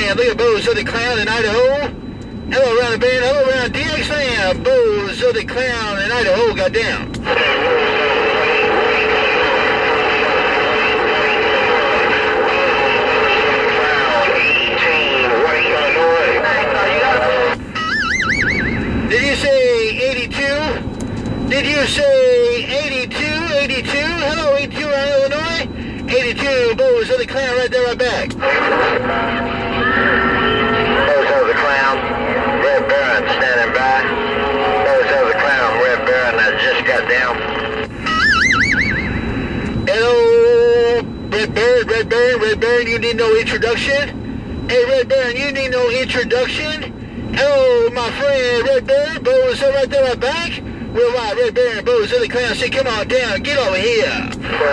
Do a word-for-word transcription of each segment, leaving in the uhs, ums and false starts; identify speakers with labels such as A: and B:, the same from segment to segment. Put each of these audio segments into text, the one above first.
A: land. Look at Bozo the Clown in Idaho. Hello, around the band. Hello, around D X land. Bozo the Clown in Idaho. Goddamn. Did you say eighty-two? Did you say eighty-two? eighty-two? Hello, eighty-two around Illinois? eighty-two, Bozo the Clown right there, right back. Bozo the Clown, Red Baron standing by. Bozo the Clown, Red Baron that just got down. Hello, Red Baron, Red Baron, Red Baron, you need no introduction? Hey, Red Baron, you need no introduction? Hello, my friend, Red Baron, Bozo right there, right back. We're right, Red Baron, Bozo the Clown, say, come on down, get over here.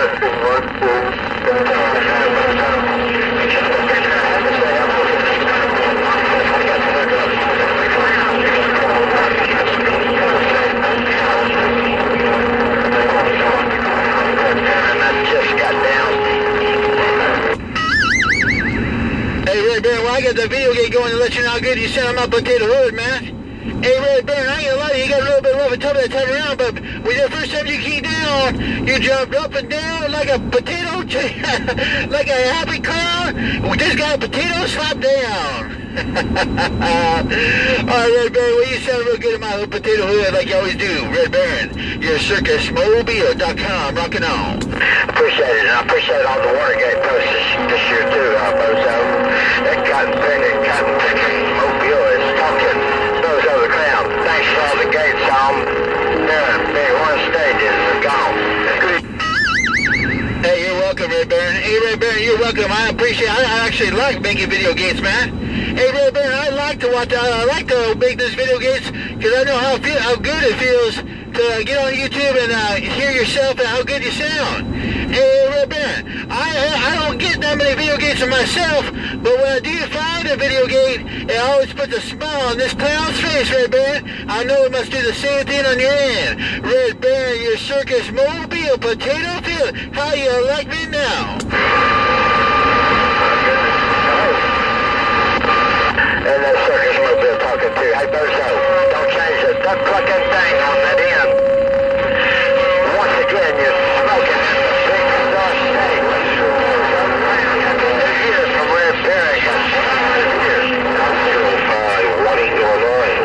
A: Hey, Red Baron, well, I got the video game going to let you know how good you sound on my potato hood, man. Hey, Red Baron, I ain't gonna lie to you, you got a little bit rough and tough that time around, but with the first time you came down, you jumped up and down like a potato, like a happy clown. We just got a potato slap down. Alright, Red Baron, well, you sound real good in my little potato hood like you always do. Red Baron, you're circus mobile dot com, rockin' on. Appreciate it, and I appreciate all the Watergate posts this, this year too, uh, Bozo. That cotton picking, cotton picking mobile is talking. Bozo the Clown, thanks for all the gates home. Baron, big one stages is gone. Hey, you're welcome, Red Baron. Hey, Red Baron, you're welcome. I appreciate it. I, I actually like making video games, man. Hey, Red Baron, I like to watch, I like to make those video games because I know how feel, how good it feels to get on YouTube and uh, hear yourself and how good you sound. Hey, Red Baron, I, I don't get that many video games for myself, but when I do find a video game, it always puts a smile on this clown's face, Red Baron. I know it must do the same thing on your end. Red Baron, your circus mobile potato field. How you like me now? And that circus mobile talking too. Hey, Bozo, don't change the duck clucking thing on that end. Once again, you're smoking in the big star state. Here from Red Baron. Wadding, Illinois.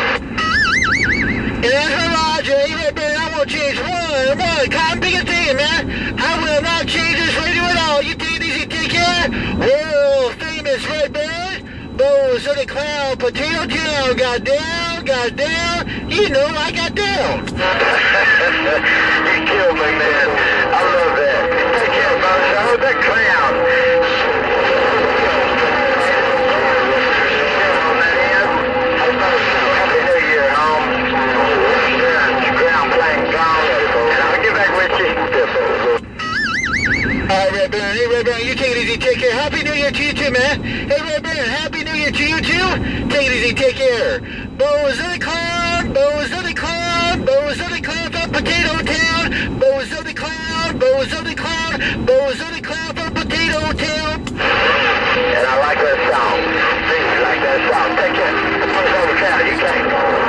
A: And that's her, Roger. Hey, Red Baron, I won't change one. One, cotton picking thing, man. I will not change this radio at all. You take it easy, take care. World famous Red Baron. Bozo the Clown, potato town, got down, got down, you know I got down. You killed me, man. I love that. Take care, Bozo the Clown. On that end. Hey, Bozo, Happy New Year, home. Ground plane gone, and I'll get back with you. Alright, Red Baron. Hey, Red Baron, you take it easy, take care. Happy New Year to you too, man. Hey, Red Baron, Happy New Year to you too. Take it easy, take care. Bozo the Clown, Bozo the Clown, Bozo the Clown from Potato Town. Bozo the Clown, Bozo the Clown, Bozo the Clown from Potato Town. And I like that song. Please like that song. Take care. Bozo the Clown, you can't.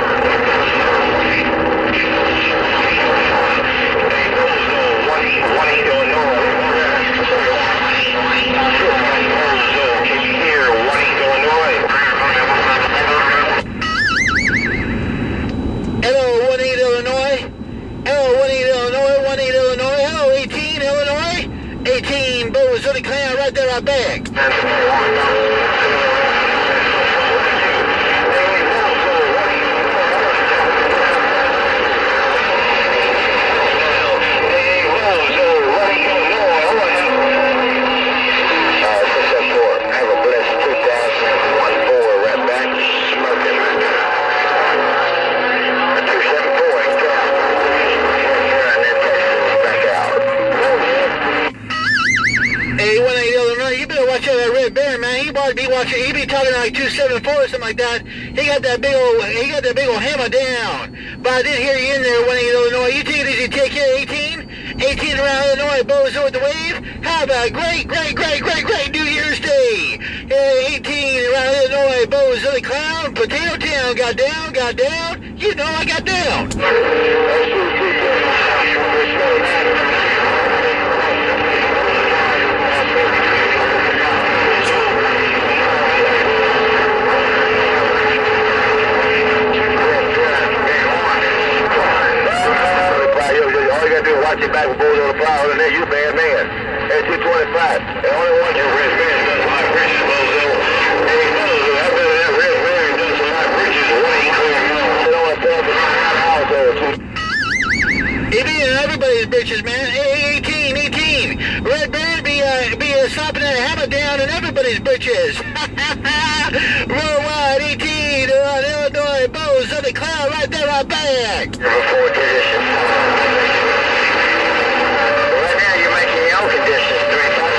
A: Hello, one eight Illinois. Hello, one eight Illinois, one eight Illinois. Hello, eighteen Illinois. eighteen, Bozo the Clown right there, right back. Red Baron, man, he might be watching, he be talking like two seven four or something like that. He got that big old, he got that big old hammer down. But I did hear you in there, one eight Illinois. You take it easy, take care, eighteen. eighteen around Illinois, Bozo with the wave. Have a great, great, great, great, great New Year's Day. eighteen around Illinois, Bozo the Clown, Potato Town, got down, got down. You know I got down.
B: All you gotta do is watch your back with Bozo the Plow, and then you bad man. At two twenty-five, the only one you red man does like bridges, Bozo. Hey, Bozo, I bet that red man does some like bridges way clear. They don't want to tell me how to
A: It be in everybody's bitches, man. Hey, eighteen, eighteen. Red Baron be, uh, be uh, slapping that hammer down in everybody's bitches. Worldwide, eighteen, around Illinois, Bozo the Clown, right there, right back.
B: Before conditions. Right now you're making your own conditions three times.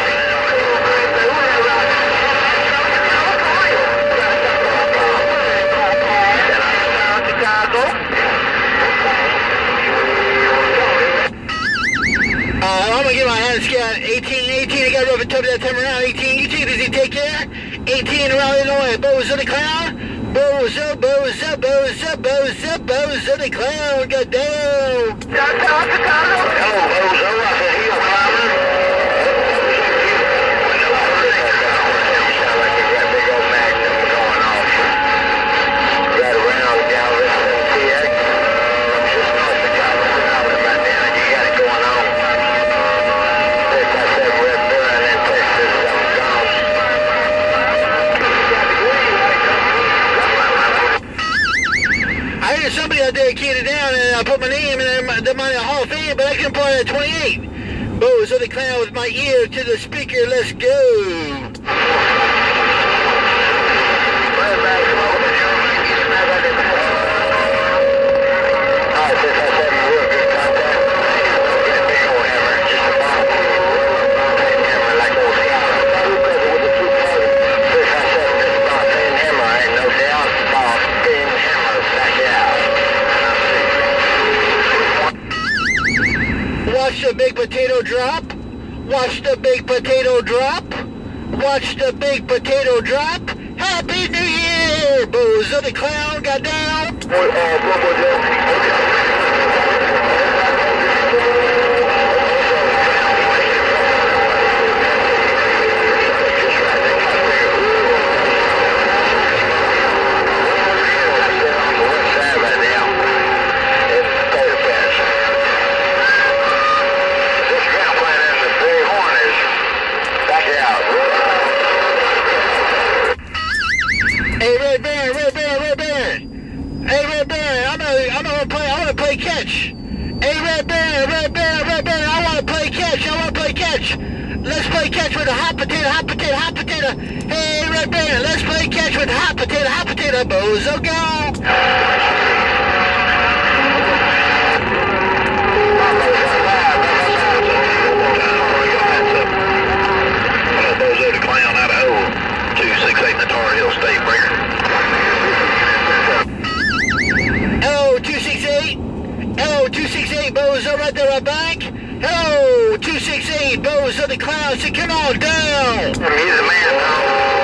A: Uh, I'm gonna get my hand scout. eighteen, eighteen, I got Robert Tubby that time around. eighteen, you take, does he take care? eighteen around Illinois, Bozo the Clown. Bozo, Bozo, Bozo, Bozo, Bozo the Clown, got down.
B: Hello, Bozo, I said heel climber. Sound like you got a big old magnum going off. Right around Galveston, T X. Just north of Galveston right now, and you got it going on. six I seven Red Baron and Texas, I'm gone.
A: I heard somebody out there keyed it down and I put my name in the money Hall of Fame, but I can play at twenty-eight. Bozo the Clown with my ear to the speaker, let's go. Watch the big potato drop. Watch the big potato drop. Watch the big potato drop. Happy New Year! Bozo the Clown got down. Hey, Red Baron, Red Baron, Red Baron. Hey, Red Baron, I'm gonna, I'm gonna play, I wanna play catch. Hey, Red Baron, Red Baron, Red Baron, I wanna play catch, I wanna play catch. Let's play catch with a hot potato, hot potato, hot potato. Hey, Red Baron, let's play catch with hot potato, hot potato. Bozo, go.
B: Bozo the Clown out of hole. two six eight in the Tar Heel State Breaker.
A: Hello, two six eight. Hello, two six eight, Bozo, right there, right back. Hello, two six eight, Bozo the Clown, so come on down.
B: He's the man now.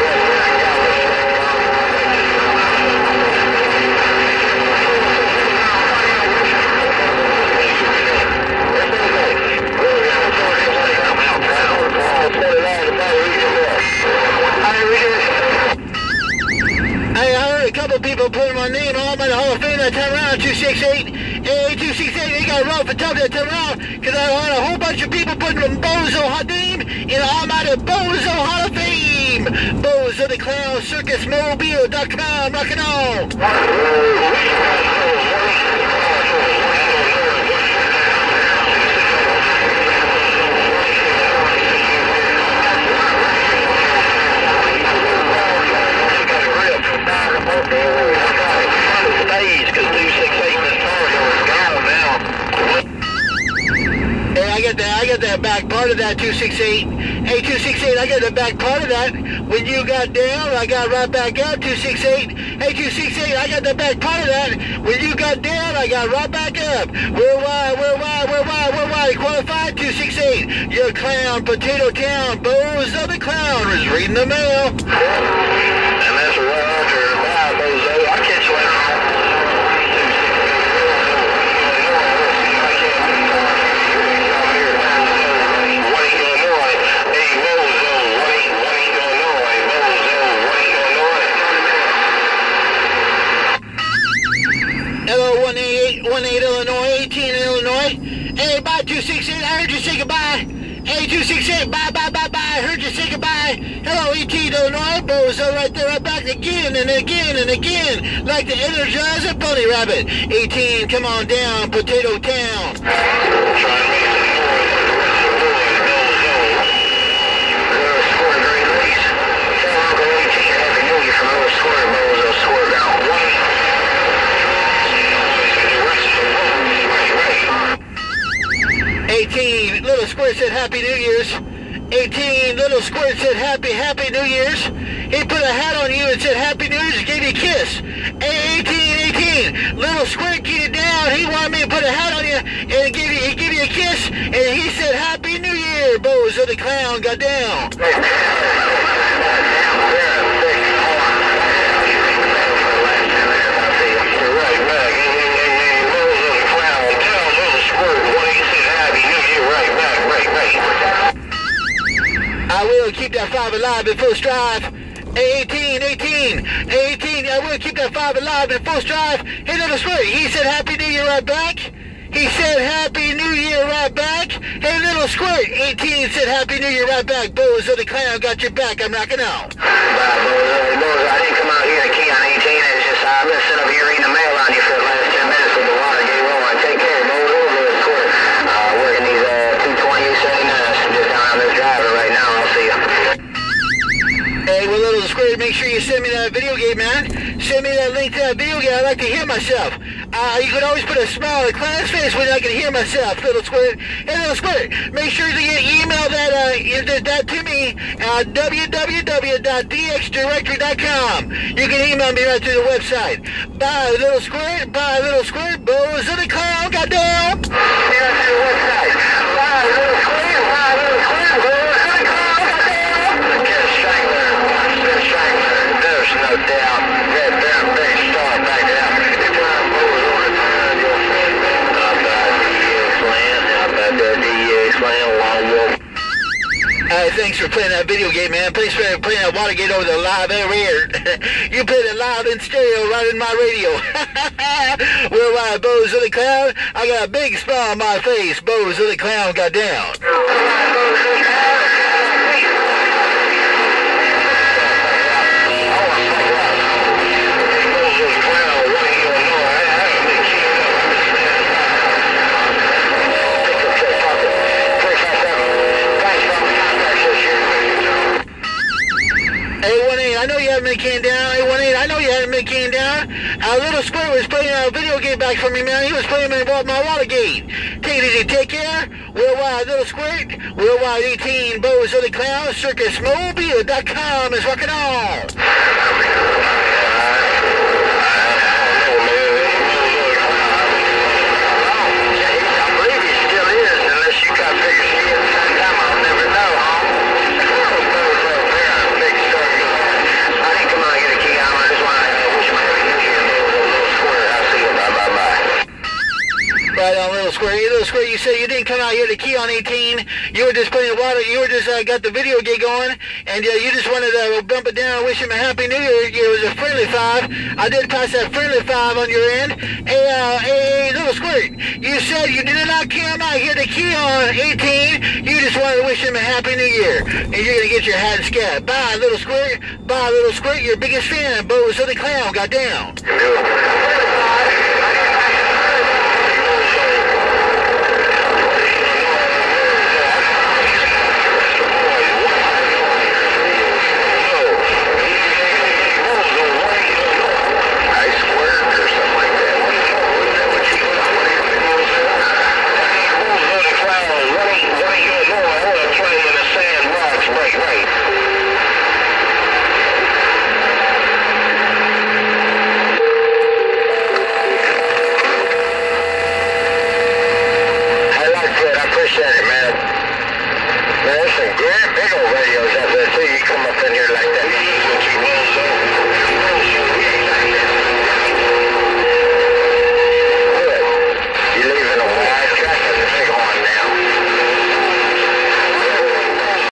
A: Hey, I heard a couple people putting my name on by the Hall of Fame that time around, two six eight. Hey, two six eight, they got rough for tough that time around, because I heard a whole bunch of people putting Bozo hot name in the Almighty Bozo Hall of Fame. Bozo the Clown, circus mobile dot com, rockin' on. I got that. I got that back part of that two sixty-eight. Hey, two sixty-eight, I got the back part of that. When you got down, I got right back up. two sixty-eight. Hey, two sixty-eight, I got the back part of that. When you got down, I got right back up. Where wide? Where wide? Where wide? Where wide? Qualified. two sixty-eight. Your clown, Potato Town, Bozo the Clown is reading the mail.
B: And that's right after bye, Bozo. I'll catch you later on.
A: eighteen Illinois, eighteen Illinois. Hey, bye, two sixty-eight. I heard you say goodbye. Hey, two sixty-eight. Bye, bye, bye, bye. I heard you say goodbye. Hello, eighteen Illinois. Bozo right there, right back again and again and again. Like the Energizer Bunny Rabbit. eighteen, come on down, Potato Town. eighteen, Little Squirt said Happy New Year's. eighteen, Little Squirt said Happy, Happy New Year's. He put a hat on you and said Happy New Year's and gave you a kiss. Hey, eighteen, eighteen, Little Squirt, get it down. He wanted me to put a hat on you and give you, he gave you a kiss. And he said Happy New Year. Bozo the Clown got down. I will keep that five alive in full strive. eighteen, eighteen, eighteen, I will keep that five alive in full strive. Hey, Little Squirt, he said Happy New Year right back. He said Happy New Year right back. Hey, Little Squirt, eighteen said Happy New Year right back. Bozo the Clown got your back. I'm rocking out.
B: Bye, Bozo. Bozo, I didn't come out here to key on eighteen. It's just I've been sitting up here reading the mail on you for the last ten minutes with the Watergate rolling. Take care, Bozo. Little Squirt. Uh, working these uh, two twenty-eight seventy-nines. Just down on this driver right now. I'll see you.
A: Hey, well, Little Squirt, make sure you send me that video game, man. Send me that link to that video game. I like to hear myself. Uh, you can always put a smile on a clown's face when I can hear myself, Little Squirt. Hey, Little Squirt, make sure that you email that, uh, that to me at w w w dot d x directory dot com. You can email me right through the website. Bye, Little Squirt. Bye, Little Squirt. Bozo the Clown got down.
B: Yeah, to the website. Bye, Little Squirt. Bye, Little Squirt. Bozo the Clown got down. Get Strangler. Get Strangler. There's no doubt. Red Bear, big star back out. It's time Bozo on the time. How about D X land? How about that D X land? Long walk.
A: Uh, thanks for playing that video game, man. Thanks for playing that Watergate over the live air. You played it live in stereo right in my radio. Well, uh, Bozo the Clown, I got a big smile on my face. Bozo the Clown got down. I know you haven't been came down. eight one eight, I know you haven't been came down. Our Little Squirt was playing a video game back for me, man. He was playing my, my Watergate. Take it easy, take care. Worldwide Little Squirt, Worldwide eighteen, Bozo the Clown, Circus Mobile dot com is rocking on. Right on, Little Squirt. Little Squirt, you said you didn't come out here to key on eighteen. You were just playing water. You were just uh, got the video gig going, and uh, you just wanted to bump it down and wish him a happy new year. It was a friendly five. I did pass that friendly five on your end. Hey, uh, hey, hey, Little Squirt, you said you did not come out here to key on eighteen. You just wanted to wish him a happy new year, and you're gonna get your hat and scat. Bye, Little Squirt. Bye, Little Squirt. Your biggest fan, Bozo the Clown, got down.
B: Clown, appreciate it, man. Man, there's some great big old